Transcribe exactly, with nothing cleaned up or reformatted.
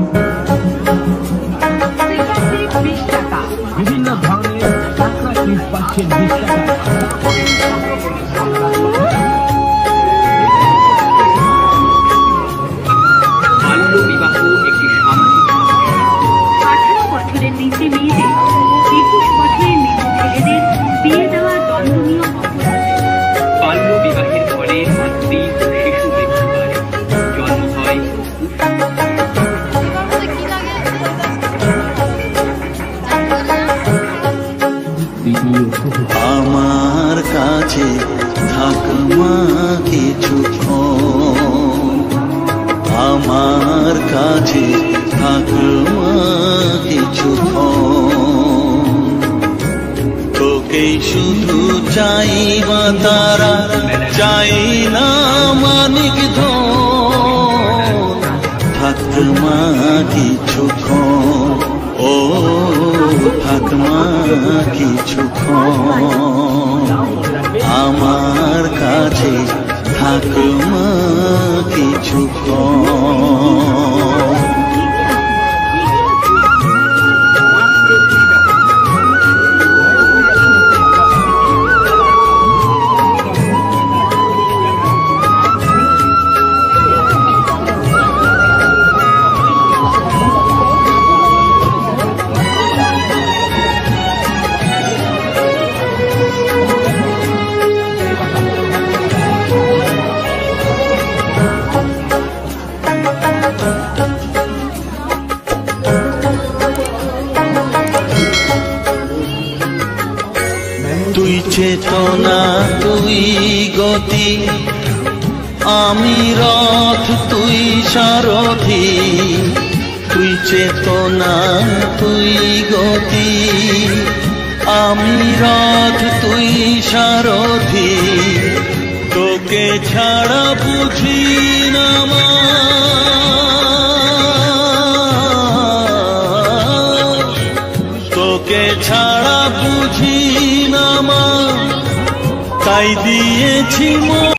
বিভিন্ন ধরনের কাঁকড়া ক্লিপ পাচ্ছেন বিশ টাকা। বাল্য বিবাহ একটি সামাজিক আঠারো বছরের নিচে মেয়েদের একুশ বছরের নিচে ছেলেদের বিয়ে দেওয়া দণ্ডনীয় অপরাধ। বাল্য বিবাহের ফলে মাতৃ ও শিশু মৃত্যু হয়, জন্ম হয় আমার কাছে থাকমা কিছুক্ষণ, আমার কাছে থাকমা কিছুক্ষণ, তোকেই শুধু চাইবা তারা, চাই না মানিক ধন, থাকমা কিছুক্ষণ, ও থাকমা কিছুক্ষণ, আমার কাছে থাকমা কিছুক্ষণ। তুই চেতনা, তুই গতি, আমি রথ, তুই সারথি, তুই চেতনা, তুই গতি, আমি রথ, তুই সারথি, তোকে ছাড়া বুঝি না মা, তোকে ছাড়া বুঝি না মা, তাই দিয়েছি